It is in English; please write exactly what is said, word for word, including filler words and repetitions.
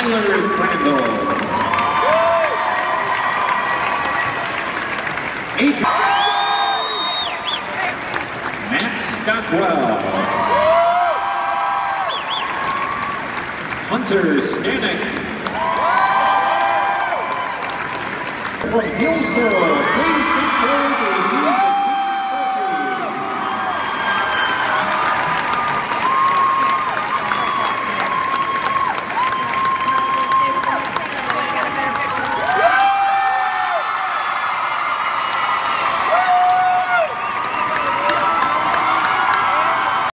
Tyler Crandall. Adrian. Max Stockwell. Hunter Stanek. From Hillsborough, please come forward to receive the